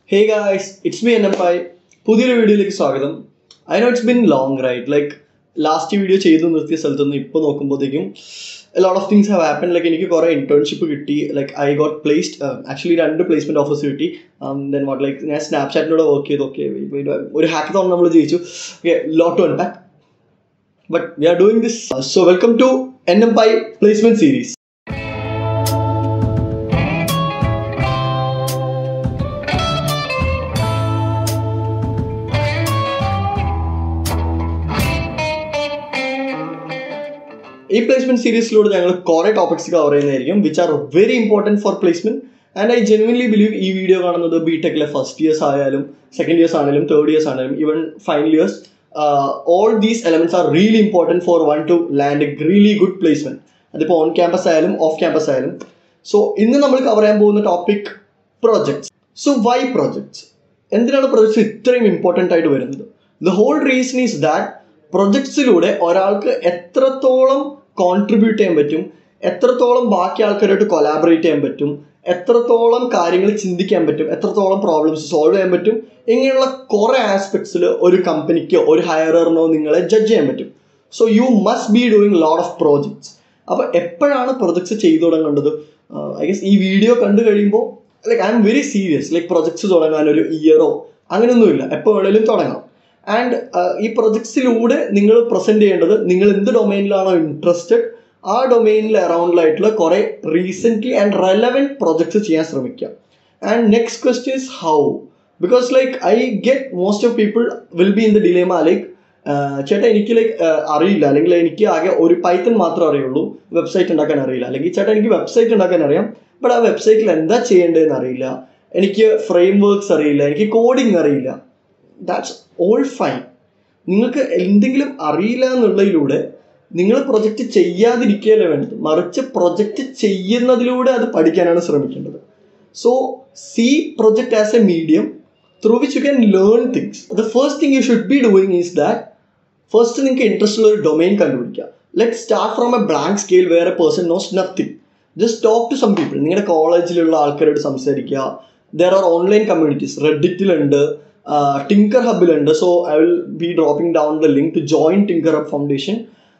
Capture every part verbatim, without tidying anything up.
Hey guys, it's me N M Pai. പുതിയൊരു വീഡിയോയിലേക്ക് സ്വാഗതം. I know it's been long, right? Like last video ചെയ്തു നിർത്തിയ സ്ഥലത്ത് നിന്ന് ഇപ്പോൾ നോക്കുമ്പോഴത്തേക്കും a lot of things have happened. Like എനിക്ക് കുറേ ഇന്റേൺഷിപ്പ് കിട്ടി. Like I got placed. Actually രണ്ട് പ്ലേസ്മെന്റ് ഓഫേഴ്സ് കിട്ടി. ദെൻ വാട്ട് ലൈക്ക് ഞാൻ സ്നാപ്ചാറ്റിലൂടെ വർക്ക് ചെയ്തു. ഓക്കെ ഒരു ഹാക്കത്തോൺ നമ്മൾ ജയിച്ചു. Okay lot to unpack. But we are doing this. Uh, so welcome to N M Pai Placement Series. ഈ placement സീരീസിലൂടെ ഞങ്ങൾ കുറേ ടോപ്പിക്സ് കവർ ചെയ്യുന്നതായിരിക്കും which are very important for placement. And I genuinely believe ഈ video കാണുന്നത് B ടെക്കിലെ first years ആയാലും second years ആണെങ്കിലും തേർഡ് ഇയേഴ്സ് ആണെങ്കിലും even final years, all these elements are really important for one to land a really good placement. അതിപ്പോൾ on campus ആയാലും off campus ആയാലും. So ഇന്ന് നമ്മൾ കവർ ചെയ്യാൻ പോകുന്ന topic projects. So why projects? എന്തിനാണ് പ്രൊജക്ട്സ് ഇത്രയും ഇമ്പോർട്ടൻ്റ് ആയിട്ട് വരുന്നത്? The whole reason is that പ്രൊജക്ട്സിലൂടെ ഒരാൾക്ക് എത്രത്തോളം കോൺട്രിബ്യൂട്ട് ചെയ്യാൻ പറ്റും, എത്രത്തോളം ബാക്കി ആൾക്കാരായിട്ട് കൊലാബറേറ്റ് ചെയ്യാൻ പറ്റും, എത്രത്തോളം കാര്യങ്ങൾ ചിന്തിക്കാൻ പറ്റും, എത്രത്തോളം പ്രോബ്ലംസ് സോൾവ് ചെയ്യാൻ പറ്റും, ഇങ്ങനെയുള്ള കുറേ ആസ്പെക്ട്സിൽ ഒരു കമ്പനിക്കോ ഒരു ഹയററിനോ നിങ്ങളെ ജഡ്ജ് ചെയ്യാൻ പറ്റും. So you must be doing lot of projects. അപ്പോൾ എപ്പോഴാണ് പ്രൊജക്ട്സ് ചെയ്തു തുടങ്ങേണ്ടത്? ഐ ഗസ് ഈ വീഡിയോ കണ്ടു കഴിയുമ്പോൾ like I'm very serious. Like projects തുടങ്ങാൻ ഒരു ഇയറോ അങ്ങനെയൊന്നുമില്ല, എപ്പോൾ വേണമെങ്കിലും തുടങ്ങാം. ആൻഡ് ഈ പ്രൊജക്ട്സിലൂടെ നിങ്ങൾ പ്രസൻറ്റ് ചെയ്യേണ്ടത് നിങ്ങൾ എന്ത് ഡൊമൈനിലാണോ ഇൻട്രസ്റ്റഡ് ആ ഡൊമൈനിൽ അറൗണ്ടിലായിട്ടുള്ള കുറേ റീസെൻ്റ്ലി ആൻഡ് റെലവൻറ്റ് പ്രൊജക്ട്സ് ചെയ്യാൻ ശ്രമിക്കുക. And next question is how, because like I get most of people will be in the dilemma like ചേട്ടാ എനിക്ക് ലൈക്ക് അറിയില്ല, അല്ലെങ്കിൽ എനിക്ക് ആകെ ഒരു പൈത്തൺ മാത്രമേ അറിയുള്ളൂ, വെബ്സൈറ്റ് ഉണ്ടാക്കാൻ അറിയില്ല, അല്ലെങ്കിൽ ചേട്ടാ എനിക്ക് വെബ്സൈറ്റ് ഉണ്ടാക്കാൻ അറിയാം ബട്ട് ആ വെബ്സൈറ്റിൽ എന്താ ചെയ്യേണ്ടതെന്ന് അറിയില്ല, എനിക്ക് ഫ്രെയിം വർക്ക്സ് അറിയില്ല, എനിക്ക് കോഡിങ് അറിയില്ല. That's all fine. നിങ്ങൾക്ക് എന്തെങ്കിലും അറിയില്ല എന്നുള്ളതിലൂടെ നിങ്ങൾ പ്രൊജക്റ്റ് ചെയ്യാതിരിക്കുകയല്ലേ വേണ്ടത്, മറിച്ച് പ്രൊജക്റ്റ് ചെയ്യുന്നതിലൂടെ അത് പഠിക്കാനാണ് ശ്രമിക്കേണ്ടത്. So see project as a medium through which you can learn things. The first thing you should be doing is that first നിങ്ങൾക്ക് ഇൻട്രസ്റ്റ് ഉള്ള ഒരു ഡൊമൈൻ കണ്ടുപിടിക്കുക. Let start from a blank scale where a person knows nothing. Just talk to some people. നിങ്ങളുടെ കോളേജിലുള്ള ആൾക്കാരോട് സംസാരിക്കുക. There are online communities, റെഡിറ്റിലുണ്ട്, Tinker ഹബിലുണ്ട്. So I will be dropping down the link to join tinker hub Foundation.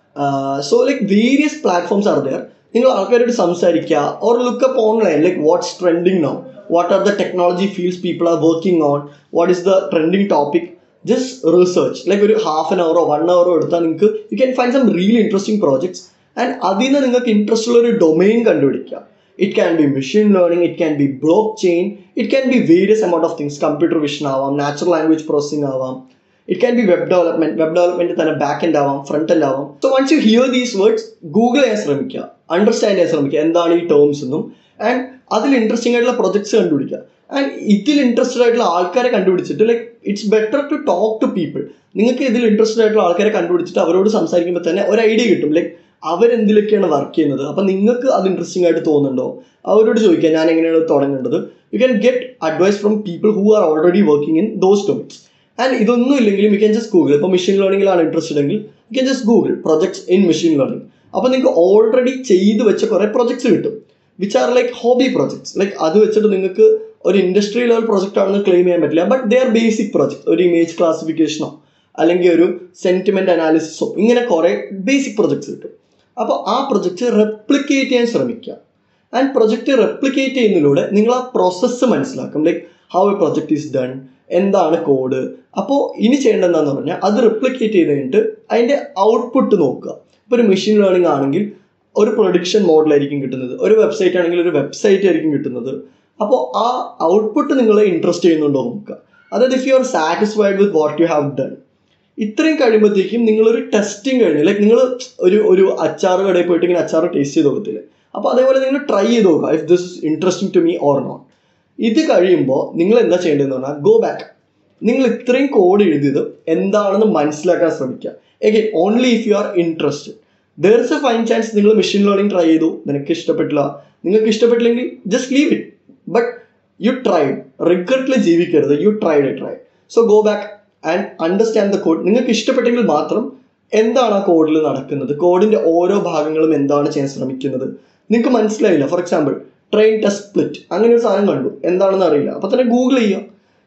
So like various platforms are there. നിങ്ങൾ ആൾക്കാരോട് സംസാരിക്കുക or look up online like what's trending now, what are the technology fields people are working on, what is the trending topic. Just research like ഒരു half an അവറോ one അവറോ എടുത്താൽ നിങ്ങൾക്ക് you can find some really interesting projects. And അതിൽ നിന്ന് നിങ്ങൾക്ക് interest ഉള്ള ഒരു ഡൊമൈൻ കണ്ടുപിടിക്കുക. It can be machine learning, it can be blockchain, it can be various amount of things. Computer vision ആവാം, natural language processing ആവാം, it can be web development. Web development തന്നെ back end ആവാം, front end ആവാം. So once you hear these words, Google ചെയ്യാൻ ശ്രമിക്കുക, understand ചെയ്യാൻ ശ്രമിക്കുക എന്താണ് ഈ ടേംസ് എന്നും. ആൻഡ് അതിൽ ഇൻട്രസ്റ്റിംഗ് ആയിട്ടുള്ള പ്രൊജക്ട്സ് കണ്ടുപിടിക്കുക. ആൻഡ് ഇതിൽ ഇൻട്രസ്റ്റഡ് ആയിട്ടുള്ള ആൾക്കാരെ കണ്ടുപിടിച്ചിട്ട് like it's better to talk to people. നിങ്ങൾക്ക് ഇതിൽ ഇൻട്രസ്റ്റഡ് ആയിട്ടുള്ള ആൾക്കാരെ കണ്ടുപിടിച്ചിട്ട് അവരോട് സംസാരിക്കുമ്പോൾ തന്നെ ഒരു ഐഡിയ കിട്ടും ലൈക്ക് അവരെന്തിലൊക്കെയാണ് വർക്ക് ചെയ്യുന്നത്. അപ്പം നിങ്ങൾക്ക് അത് ഇൻട്രസ്റ്റിംഗ് ആയിട്ട് തോന്നുന്നുണ്ടോ അവരോട് ചോദിക്കുക ഞാൻ എങ്ങനെയാണ് തുടങ്ങേണ്ടത്. You can get advice from people who are already working in those domains. And ഇതൊന്നും ഇല്ലെങ്കിലും യു ക്യാൻ ജസ്റ്റ് ഗൂഗിൾ. ഇപ്പോൾ മെഷീൻ ലേണിംഗിലാണ് ഇൻട്രസ്റ്റഡ് എങ്കിൽ you can just Google projects in machine learning. അപ്പോൾ നിങ്ങൾക്ക് ഓൾറെഡി ചെയ്ത് വെച്ച കുറേ പ്രൊജക്ട്സ് കിട്ടും which are like hobby projects. Like അത് വെച്ചിട്ട് നിങ്ങൾക്ക് ഒരു ഇൻഡസ്ട്രി ലെവൽ പ്രൊജക്റ്റ് ആണെന്ന് ക്ലെയിം ചെയ്യാൻ പറ്റില്ല, but they are basic projects. ഒരു ഇമേജ് ക്ലാസിഫിക്കേഷനോ അല്ലെങ്കിൽ ഒരു സെന്റിമെന്റ് അനാലിസിസോ ഇങ്ങനെ കുറേ ബേസിക് പ്രൊജക്ട്സ് കിട്ടും. അപ്പോൾ ആ പ്രൊജക്റ്റ് റെപ്ലിക്കേറ്റ് ചെയ്യാൻ ശ്രമിക്കുക. ആൻഡ് പ്രൊജക്റ്റ് റെപ്ലിക്കേറ്റ് ചെയ്യുന്നതിലൂടെ നിങ്ങൾ ആ പ്രോസസ്സ് മനസ്സിലാക്കും like how a project is done, എന്താണ് കോഡ്. അപ്പോൾ ഇനി ചെയ്യേണ്ടത് എന്താണെന്ന് പറഞ്ഞാൽ അത് റെപ്ലിക്കേറ്റ് ചെയ്ത് കഴിഞ്ഞിട്ട് അതിൻ്റെ ഔട്ട്പുട്ട് നോക്കുക. ഇപ്പോൾ ഒരു മെഷീൻ ലേണിംഗ് ആണെങ്കിൽ ഒരു പ്രൊഡിക്ഷൻ മോഡലായിരിക്കും കിട്ടുന്നത്, ഒരു വെബ്സൈറ്റ് ആണെങ്കിൽ ഒരു വെബ്സൈറ്റ് ആയിരിക്കും കിട്ടുന്നത്. അപ്പോൾ ആ ഔട്ട്പുട്ട് നിങ്ങളെ ഇൻട്രസ്റ്റ് ചെയ്യുന്നുണ്ടോ നോക്കുക. അതായത് if you are satisfied with what you have done. ഇത്രയും കഴിയുമ്പോഴത്തേക്കും നിങ്ങളൊരു ടെസ്റ്റിംഗ് കഴിഞ്ഞു ലൈക്ക് നിങ്ങൾ ഒരു ഒരു അച്ചാറ് കടയിൽ പോയിട്ട് ഇങ്ങനെ അച്ചാറ് ടേസ്റ്റ് ചെയ്ത് നോക്കത്തില്ലേ, അപ്പോൾ അതേപോലെ നിങ്ങൾ ട്രൈ ചെയ്ത് നോക്കുക if this is interesting to me or not. ഇത് കഴിയുമ്പോൾ നിങ്ങൾ എന്താ ചെയ്യേണ്ടതെന്ന് പറഞ്ഞാൽ ഗോ ബാക്ക്. നിങ്ങൾ ഇത്രയും കോഡ് എഴുതിയത് എന്താണെന്ന് മനസ്സിലാക്കാൻ ശ്രമിക്കുക. Again only if you are interested. There is a fine chance നിങ്ങൾ മെഷീൻ ലേണിംഗ് ട്രൈ ചെയ്തു, നിനക്ക് ഇഷ്ടപ്പെട്ടില്ല, നിങ്ങൾക്ക് ഇഷ്ടപ്പെട്ടില്ലെങ്കിൽ just leave it. But you tried. റിഗ്രറ്റിൽ ജീവിക്കരുത്. You tried it try. So go back and understand the code. നിങ്ങൾക്ക് ഇഷ്ടപ്പെട്ടെങ്കിൽ മാത്രം എന്താണ് ആ കോഡിൽ നടക്കുന്നത്, കോഡിൻ്റെ ഓരോ ഭാഗങ്ങളും എന്താണ് ചെയ്യാൻ ശ്രമിക്കുന്നത്. നിങ്ങൾക്ക് മനസ്സിലായില്ല, for example train test split അങ്ങനെ ഒരു സാധനം കണ്ടു, എന്താണെന്ന് അറിയില്ല, അപ്പോൾ തന്നെ ഗൂഗിൾ ചെയ്യുക.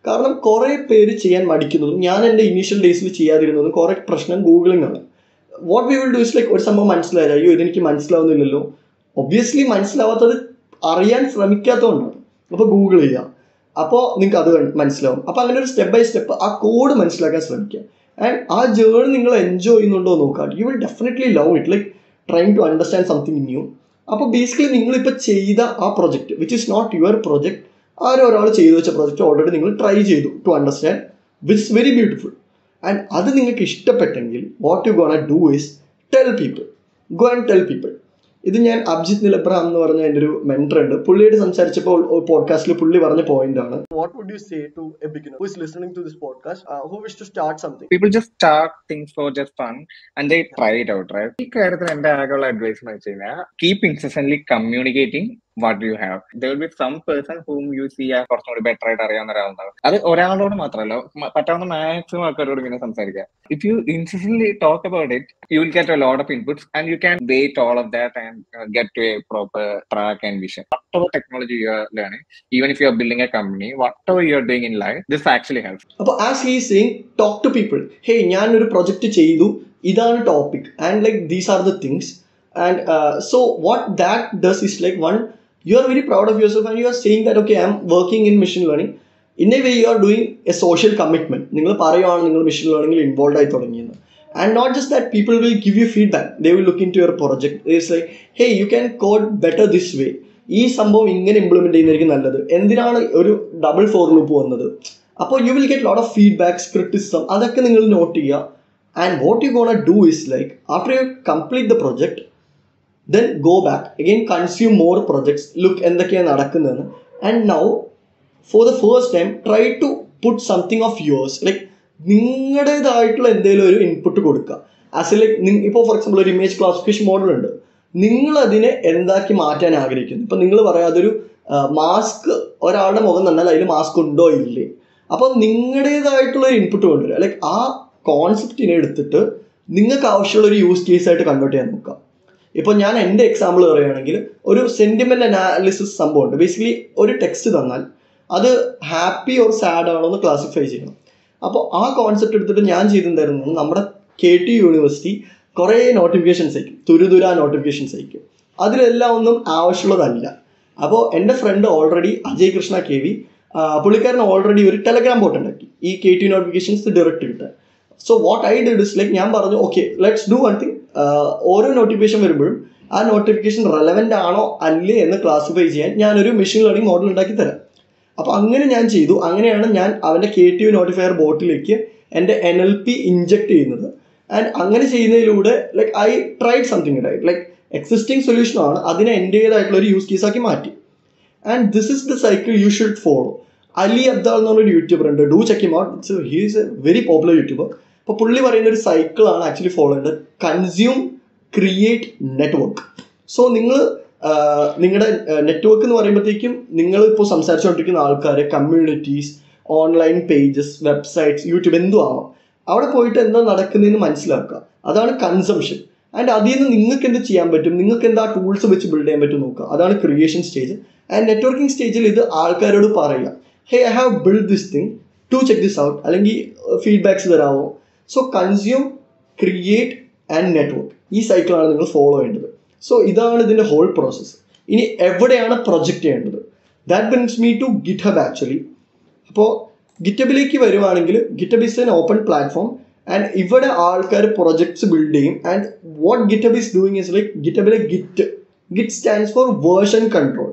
കാരണം കുറേ പേര് ചെയ്യാൻ മടിക്കുന്നതും ഞാൻ എൻ്റെ ഇനീഷ്യൽ ഡേയ്സിൽ ചെയ്യാതിരുന്നതും കുറേ പ്രശ്നം ഗൂഗിളിംഗ് ആണ്. What we will do is like ഒരു സംഭവം മനസ്സിലായില്ല, അയ്യോ ഇതെനിക്ക് മനസ്സിലാവുന്നില്ലല്ലോ. ഒബ്വിയസ്ലി മനസ്സിലാവാത്തത് അറിയാൻ ശ്രമിക്കാത്തതുകൊണ്ടാണ്. അപ്പോൾ ഗൂഗിൾ ചെയ്യുക, അപ്പോൾ നിങ്ങൾക്ക് അത് മനസ്സിലാവും. അപ്പോൾ അങ്ങനെ ഒരു സ്റ്റെപ്പ് ബൈ സ്റ്റെപ്പ് ആ കോഡ് മനസ്സിലാക്കാൻ ശ്രമിക്കുക. ആൻഡ് ആ ജേർണി നിങ്ങൾ എൻജോയ് ചെയ്യുന്നുണ്ടോ നോക്കാം. You will definitely love it, like trying to understand something new. അപ്പോൾ ബേസിക്കലി നിങ്ങളിപ്പോൾ ചെയ്ത ആ project which is not your project, ആരോ ഒരാൾ ചെയ്തു വെച്ച പ്രൊജക്റ്റ് ഓൾറെഡി നിങ്ങൾ ട്രൈ ചെയ്തു to understand, which is very beautiful. And അത് നിങ്ങൾക്ക് ഇഷ്ടപ്പെട്ടെങ്കിൽ what you gonna do is tell people, go and tell people. ഇത് ഞാൻ അഭിജിത്ത് നിലബ്രാം എന്ന് പറഞ്ഞ എൻ്റെ ഒരു മെന്റർ ഉണ്ട്, പുള്ളിയായിട്ട് സംസാരിച്ചപ്പോൾ പോഡ്കാസ്റ്റിൽ പുള്ളി പറഞ്ഞ പോയിന്റ് ആണ്. What would you say to a beginner who is listening to this podcast, uh, who wish to start something? People just start things for just fun and they try it out, right? ഈ കാര്യത്തിൽ എൻ്റെ ആകെയുള്ള advice എന്ന് വെച്ച് കഴിഞ്ഞാൽ keep incessantly communicating what you have. There will be some person whom you see ആ കുറച്ചും കൂടി ബെറ്റർ ആയിട്ട് അറിയാവുന്ന ഒരാളുണ്ടാവും. അത് ഒരാളോട് മാത്രമല്ല, പറ്റാവുന്ന മാക്സിമം ആൾക്കാരോട് ഇങ്ങനെ സംസാരിക്കുക. If you incessantly talk about it, you will get a lot of inputs and you can weight all of that and uh, get to a proper track and vision. Whatever technology you are learning, even if you are building a company, whatever you are doing in life, this actually helps. അപ്പോൾ as he is saying, talk to people. Hey, ഞാൻ ഒരു project ചെയ്തു, ഇതാണ് topic, and like these are the things. And uh, so what that does is like, one, you are very proud of yourself and you are saying that okay, I am working in machine learning. In a way you are doing a social commitment. നിങ്ങൾ പറയുവാണ് നിങ്ങൾ machine ലേണിംഗിൽ involve ആയി തുടങ്ങിയെന്ന്. And not just that, people will give you feedback. They will look into your project. It's like, hey, you can code better this way. ഈ സംഭവം ഇങ്ങനെ implement ചെയ്യുന്നതായിരിക്കും നല്ലത്, എന്തിനാണ് ഒരു ഡബിൾ ഫോർ ലൂപ്പ് വന്നത്. അപ്പോൾ you will get lot of feedbacks, criticism, അതൊക്കെ നിങ്ങൾ നോട്ട് ചെയ്യുക. And what you gonna do is like after you complete the project, then go back again, consume more projects, look എന്തൊക്കെയാണ് നടക്കുന്നതെന്ന്. And now for the first time try to put something of yours, like നിങ്ങളുടേതായിട്ടുള്ള എന്തെങ്കിലും ഒരു input കൊടുക്കുക. As like ഇപ്പോൾ for example ഒരു image classification model ഉണ്ട്, നിങ്ങൾ അതിനെ എന്താക്കി മാറ്റാൻ ആഗ്രഹിക്കുന്നു. ഇപ്പം നിങ്ങൾ പറയാം അതൊരു മാസ്ക്, ഒരാളുടെ മുഖം തന്നാൽ അതിൽ മാസ്ക് ഉണ്ടോ ഇല്ലേ. അപ്പോൾ നിങ്ങളുടേതായിട്ടുള്ള ഒരു ഇൻപുട്ട് കൊണ്ടുവരിക. ലൈക്ക് ആ കോൺസെപ്റ്റിനെ എടുത്തിട്ട് നിങ്ങൾക്ക് ആവശ്യമുള്ള ഒരു യൂസ് കേസ് ആയിട്ട് കൺവേർട്ട് ചെയ്യാൻ നോക്കുക. ഇപ്പോൾ ഞാൻ എൻ്റെ എക്സാമ്പിൾ പറയുകയാണെങ്കിൽ ഒരു സെൻറ്റിമെൻ്റ് അനാലിസിസ് സംഭവമുണ്ട്. ബേസിക്കലി ഒരു ടെക്സ്റ്റ് തന്നാൽ അത് ഹാപ്പി ഓർ സാഡ് ആണോ എന്ന് ക്ലാസിഫൈ ചെയ്യണം. അപ്പോൾ ആ കോൺസെപ്റ്റ് എടുത്തിട്ട് ഞാൻ ചെയ്തിട്ടുണ്ടായിരുന്നു, നമ്മുടെ കെ ടി യൂണിവേഴ്സിറ്റി കുറേ നോട്ടിഫിക്കേഷൻസ് അയക്കും, തുരുതുരാ നോട്ടിഫിക്കേഷൻസ് അയക്കും. അതിലെല്ലാം ഒന്നും ആവശ്യമുള്ളതല്ല. അപ്പോൾ എൻ്റെ friend already Ajay Krishna K V, പുള്ളിക്കാരൻ ഓൾറെഡി ഒരു ടെലഗ്രാം ബോട്ട് ഉണ്ടാക്കി ഈ കെ ടി നോട്ടിഫിക്കേഷൻസ് ഡയറക്റ്റ് കിട്ടാൻ. So what I did is like, ഞാൻ പറഞ്ഞു okay let's do one thing, ഓരോ നോട്ടിഫിക്കേഷൻ വരുമ്പോഴും ആ നോട്ടിഫിക്കേഷൻ റെലവൻ്റ് ആണോ അല്ലേ എന്ന് ക്ലാസിഫൈ ചെയ്യാൻ ഞാനൊരു മെഷീൻ ലേണിംഗ് മോഡൽ ഉണ്ടാക്കി തരാം. അപ്പോൾ അങ്ങനെ ഞാൻ ചെയ്തു. അങ്ങനെയാണ് ഞാൻ അവൻ്റെ കെ ടി യു നോട്ടിഫയർ ബോട്ടിലേക്ക് എൻ്റെ എൻ എൽ പി ഇഞ്ചെക്ട് ചെയ്യുന്നത്. ആൻഡ് അങ്ങനെ ചെയ്യുന്നതിലൂടെ like I tried something right, like existing സൊല്യൂഷനാണ്, അതിനെ എൻ്റേതായിട്ടുള്ള ഒരു യൂസ് കേസാക്കി മാറ്റി. And this is the cycle you should follow. Ali Abdaal എന്ന് പറഞ്ഞൊരു യൂട്യൂബർ ഉണ്ട്, do check him out, it's he is a very popular YouTuber. അപ്പോൾ പുള്ളി പറയുന്ന ഒരു സൈക്കിളാണ് ആക്ച്വലി ഫോളോ ചെയ്യേണ്ടത്, കൺസ്യൂം, ക്രിയേറ്റ്, നെറ്റ്വർക്ക്. സോ നിങ്ങൾ നിങ്ങളുടെ നെറ്റ്വർക്ക് എന്ന് പറയുമ്പോഴത്തേക്കും നിങ്ങൾ ഇപ്പോൾ സംസാരിച്ചുകൊണ്ടിരിക്കുന്ന ആൾക്കാരെ, communities, online pages, websites, YouTube, എന്തും ആവാം, അവിടെ പോയിട്ട് എന്താ നടക്കുന്നതെന്ന് മനസ്സിലാക്കുക. അതാണ് കൺസംഷൻ. ആൻഡ് അതിൽ നിന്ന് നിങ്ങൾക്ക് എന്ത് ചെയ്യാൻ പറ്റും, നിങ്ങൾക്ക് എന്താ ടൂൾസ് വെച്ച് ബിൽഡ് ചെയ്യാൻ പറ്റും നോക്കുക. അതാണ് ക്രിയേഷൻ സ്റ്റേജ്. ആൻഡ് നെറ്റ്വർക്കിംഗ് സ്റ്റേജിൽ ഇത് ആൾക്കാരോട് പറയുക, hey I have build this thing, to check this out, അല്ലെങ്കിൽ ഫീഡ്ബാക്സ് തരാമോ. So consume, create and network, ഈ സൈക്കിളാണ് നിങ്ങൾ ഫോളോ ചെയ്യേണ്ടത്. സോ ഇതാണ് ഇതിൻ്റെ ഹോൾ പ്രോസസ്സ്. ഇനി എവിടെയാണ് പ്രൊജക്റ്റ് ചെയ്യേണ്ടത്? That brings me to GitHub actually. അപ്പോൾ ഗിറ്റബിലേക്ക് വരുവാണെങ്കിൽ, GitHub is an open platform and ഇവിടെ ആൾക്കാർ പ്രൊജക്ട്സ് ബിൽഡ് ചെയ്യും. And what GitHub is doing is like, ഗിറ്റബിലെ git git stands for version control.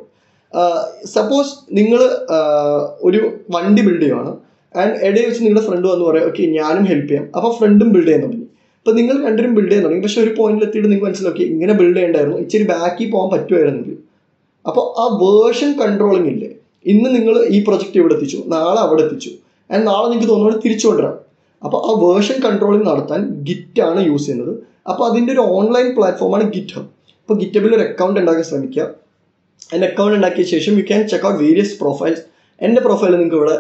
Suppose നിങ്ങൾ ഒരു വണ്ടി ബിൽഡ് ചെയ്യുവാണ് ആൻഡ് ഇടയിൽ വെച്ച് നിങ്ങളുടെ ഫ്രണ്ട് വന്ന് പറയാം ഓക്കെ ഞാനും ഹെൽപ്പ് ചെയ്യാം. അപ്പോൾ ഫ്രണ്ടും ബിൽഡ് ചെയ്യാൻ തുടങ്ങി. അപ്പോൾ നിങ്ങൾ രണ്ടുപേരും ബിൽഡ് ചെയ്യാൻ തുടങ്ങി. പക്ഷേ ഒരു പോയിന്റിൽ എത്തിയിട്ട് നിങ്ങൾക്ക് മനസ്സിലാക്കി ഇങ്ങനെ ബിൽഡ് ചെയ്യേണ്ടായിരുന്നു, ഇച്ചിരി ബാക്കി പോകാൻ പറ്റുമായിരുന്നെങ്കിൽ. അപ്പോൾ ആ വേർഷൻ കൺട്രോളിങ് ഇല്ലേ, ഇന്ന് നിങ്ങൾ ഈ പ്രൊജക്റ്റ് ഇവിടെ എത്തിച്ചു, നാളെ അവിടെ എത്തിച്ചു, ആൻഡ് നാളെ നിങ്ങൾക്ക് തോന്നുന്നത് തിരിച്ചു കൊണ്ടുവരാം. അപ്പോൾ ആ വേർഷൻ കൺട്രോളിങ് നടത്താൻ ഗിറ്റാണ് യൂസ് ചെയ്യുന്നത്. അപ്പോൾ അതിൻ്റെ ഒരു ഓൺലൈൻ പ്ലാറ്റ്ഫോമാണ് ഗിറ്റ്ഹബ്. അപ്പോൾ ഗിറ്റബിൽ ഒരു അക്കൗണ്ട് ഉണ്ടാക്കാൻ ശ്രമിക്കുക. എൻ്റെ അക്കൗണ്ട് ഉണ്ടാക്കിയ ശേഷം you can check out various profiles. എൻ്റെ പ്രൊഫൈൽ നിങ്ങൾക്ക് ഇവിടെ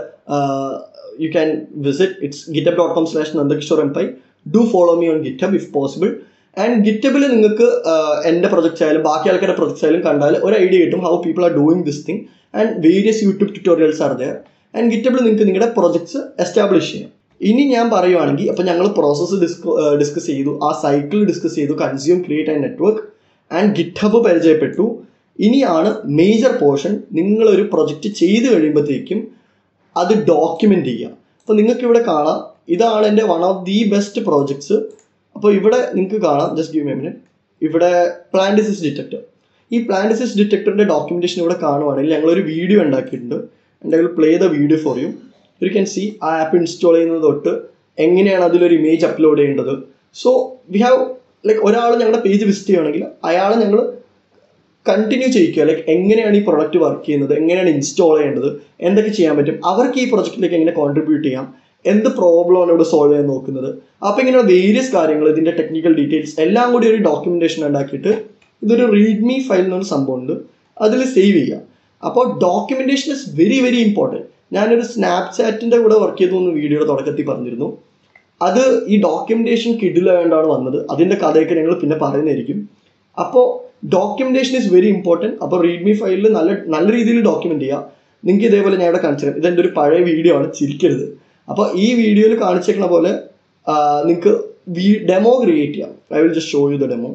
you can visit, it's GitHub dot com slash Nandakishore M Pai. Do follow me on GitHub if possible. And ഗിറ്റബിൽ നിങ്ങൾക്ക് എൻ്റെ പ്രൊജക്ട്സ് ആയാലും ബാക്കി ആൾക്കാരുടെ പ്രൊജക്ട്സ് ആയാലും കണ്ടാൽ ഒരു ഐഡിയ കിട്ടും how people are doing this thing. And various YouTube tutorials are there. And ഗിറ്റബിൾ നിങ്ങൾക്ക് നിങ്ങളുടെ പ്രൊജക്ട്സ് എസ്റ്റാബ്ലിഷ് ചെയ്യാം. ഇനി ഞാൻ പറയുവാണെങ്കിൽ അപ്പോൾ ഞങ്ങൾ പ്രോസസ്സ് ഡിസ്ക ഡിസ്കസ് ചെയ്തു, ആ സൈക്കിൾ ഡിസ്കസ് ചെയ്തു, consume, create and network and GitHub പരിചയപ്പെട്ടു. ഇനിയാണ് മേജർ പോർഷൻ. നിങ്ങളൊരു പ്രൊജക്റ്റ് ചെയ്ത് കഴിയുമ്പോഴത്തേക്കും അത് ഡോക്യുമെൻ്റ് ചെയ്യുക. അപ്പോൾ നിങ്ങൾക്ക് ഇവിടെ കാണാം, ഇതാണ് എൻ്റെ one of the best projects. അപ്പോൾ ഇവിടെ നിങ്ങൾക്ക് കാണാം, just give me a minute, ഇവിടെ പ്ലാന്റ് ഡിസീസ് ഡിറ്റക്ടർ. ഈ പ്ലാന്റ് ഡിസീസ് ഡിറ്റക്ടറിൻ്റെ ഡോക്യുമെൻറ്റേഷൻ ഇവിടെ കാണുവാണെങ്കിൽ ഞങ്ങളൊരു വീഡിയോ ഉണ്ടാക്കിയിട്ടുണ്ട്. And I will play the video for you. You can see ആ ആപ്പ് ഇൻസ്റ്റാൾ ചെയ്യുന്നത് തൊട്ട് എങ്ങനെയാണ് അതിലൊരു ഇമേജ് അപ്ലോഡ് ചെയ്യേണ്ടത്. സോ വി ഹാവ് ലൈക്ക് ഒരാൾ ഞങ്ങളുടെ പേജ് വിസിറ്റ് ചെയ്യുകയാണെങ്കിൽ അയാളെ ഞങ്ങൾ കണ്ടിന്യൂ ചെയ്യിക്കുക, ലൈക്ക് എങ്ങനെയാണ് ഈ പ്രൊഡക്റ്റ് വർക്ക് ചെയ്യുന്നത്, എങ്ങനെയാണ് ഇൻസ്റ്റാൾ ചെയ്യേണ്ടത്, എന്തൊക്കെ ചെയ്യാൻ പറ്റും, അവർക്ക് ഈ പ്രൊജക്റ്റിലേക്ക് എങ്ങനെ കോൺട്രിബ്യൂട്ട് ചെയ്യാം, എന്ത് പ്രോബ്ലമാണ് ഇവിടെ സോൾവ് ചെയ്യാൻ നോക്കുന്നത്. അപ്പോൾ ഇങ്ങനെ വേരിയസ് കാര്യങ്ങൾ, ഇതിൻ്റെ ടെക്നിക്കൽ ഡീറ്റെയിൽസ് എല്ലാം കൂടി ഒരു ഡോക്യുമെൻറ്റേഷൻ ഉണ്ടാക്കിയിട്ട് ഇതൊരു റീഡ്മി ഫയൽ എന്നൊരു സംഭവമുണ്ട്, അതിൽ സേവ് ചെയ്യുക. അപ്പോൾ documentation is very very important. ഞാനൊരു സ്നാപ്ചാറ്റിൻ്റെ കൂടെ വർക്ക് ചെയ്തു എന്ന് വീഡിയോയുടെ തുടക്കത്തിൽ പറഞ്ഞിരുന്നു. അത് ഈ ഡോക്യുമെൻറ്റേഷൻ കിഡിലായതുകൊണ്ടാണ് വന്നത്. അതിൻ്റെ കഥയൊക്കെ ഞങ്ങൾ പിന്നെ പറയുന്നതായിരിക്കും. അപ്പോൾ ഡോക്യുമെൻറ്റേഷൻ ഇസ് വെരി ഇമ്പോർട്ടൻറ്റ്. അപ്പോൾ റീഡ്മി ഫയലിൽ നല്ല നല്ല രീതിയിൽ ഡോക്യുമെൻറ്റ് ചെയ്യുക. നിങ്ങൾക്ക് ഇതേപോലെ ഞാൻ ഇവിടെ കാണിച്ചു തരാം. ഇതെൻ്റെ ഒരു പഴയ വീഡിയോ ആണ്, ചിരിക്കരുത്. അപ്പോൾ ഈ വീഡിയോയിൽ കാണിച്ചേക്കുന്ന പോലെ നിങ്ങൾക്ക് വി ഡെമോ ക്രിയേറ്റ് ചെയ്യാം. I will just show you the demo.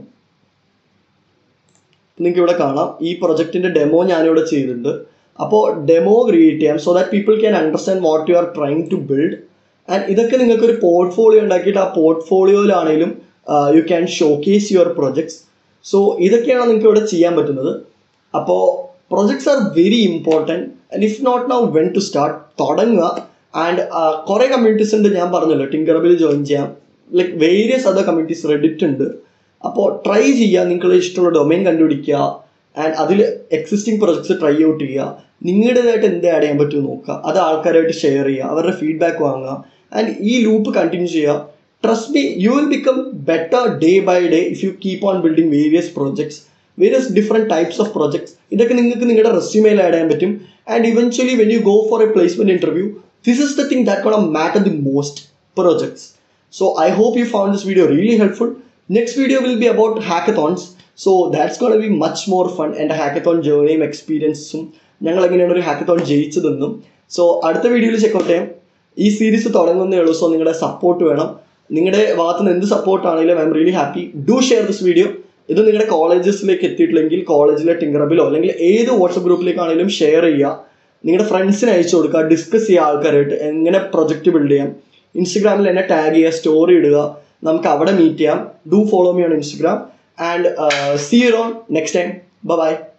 നിങ്ങൾക്ക് ഇവിടെ കാണാം, ഈ പ്രൊജക്റ്റിൻ്റെ ഡെമോ ഞാനിവിടെ ചെയ്തിട്ടുണ്ട്. അപ്പോൾ ഡെമോ ക്രിയേറ്റ് ചെയ്യാം so that people can understand what you are trying to build. And ഇതൊക്കെ നിങ്ങൾക്കൊരു പോർട്ട്ഫോളിയോ ഉണ്ടാക്കിയിട്ട് ആ പോർട്ട്ഫോളിയോയിലാണെങ്കിലും you can showcase your projects. So ഇതൊക്കെയാണ് നിങ്ങൾക്ക് ഇവിടെ ചെയ്യാൻ പറ്റുന്നത്. അപ്പോൾ projects are very important. And if not now when to start, തുടങ്ങുക. ആൻഡ് കുറേ കമ്മ്യൂണിറ്റീസ് ഉണ്ട്, ഞാൻ പറഞ്ഞല്ലോ, ടിങ്കറബിൾ ജോയിൻ ചെയ്യാം, like various other communities, Reddit ഉണ്ട്. അപ്പോൾ ട്രൈ ചെയ്യുക, നിങ്ങൾക്ക് ഇഷ്ടമുള്ള ഡൊമൈൻ കണ്ടുപിടിക്കുക ആൻഡ് അതിൽ എക്സിസ്റ്റിംഗ് പ്രൊജക്ട്സ് ട്രൈ ഔട്ട് ചെയ്യുക. നിങ്ങളുടേതായിട്ട് എന്ത് ആഡ് ചെയ്യാൻ പറ്റുമോ നോക്കുക, അത് ആൾക്കാരായിട്ട് ഷെയർ ചെയ്യുക, അവരുടെ ഫീഡ്ബാക്ക് വാങ്ങുക ആൻഡ് ഈ ലൂപ്പ് കണ്ടിന്യൂ ചെയ്യുക. Trust me, you will become better day by day if you keep on building various projects, various different types of projects. ഇതൊക്കെ നിങ്ങൾക്ക് നിങ്ങളുടെ റെസ്യൂമേയിൽ ആഡ് ചെയ്യാൻ പറ്റും. And eventually when you go for a placement interview, this is the thing that gonna matter the most, projects. So I hope you found this video really helpful. Next video will be about hackathons. So that's gonna be much more fun and a hackathon journey experience. ഞങ്ങൾ എങ്ങനെയാണ് ഒരു hackathon ജയിച്ചതെന്നും. So അടുത്ത വീഡിയോയിൽ checkout ചെയ്യാം. ഈ series തുടങ്ങുന്നേ ഉള്ളൂ. So നിങ്ങളുടെ support വേണം. നിങ്ങളുടെ ഭാഗത്ത് നിന്ന് എന്ത് സപ്പോർട്ടാണെങ്കിലും I'm really happy. Do share this video. ഇത് നിങ്ങളുടെ കോളേജസിലേക്ക് എത്തിയിട്ടില്ലെങ്കിൽ കോളേജിലെ ടിങ്കറബിലോ അല്ലെങ്കിൽ ഏത് വാട്സപ്പ് ഗ്രൂപ്പിലേക്കാണെങ്കിലും ഷെയർ ചെയ്യുക. നിങ്ങളുടെ ഫ്രണ്ട്സിന് അയച്ചു കൊടുക്കുക, ഡിസ്കസ് ചെയ്യുക ആൾക്കാരായിട്ട് എങ്ങനെ പ്രൊജക്റ്റ് ബിൽഡ് ചെയ്യാം. ഇൻസ്റ്റഗ്രാമിൽ എന്നെ ടാഗ് ചെയ്യുക, സ്റ്റോറി ഇടുക, നമുക്ക് അവിടെ മീറ്റ് ചെയ്യാം. Do follow me on Instagram and see you on next time. Bye by.